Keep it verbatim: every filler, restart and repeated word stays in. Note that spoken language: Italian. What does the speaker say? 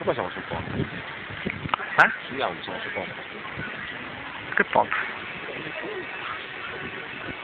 Ecco, qua siamo sul ponte. Eh? Subiamo, siamo sul ponte. Che ponte?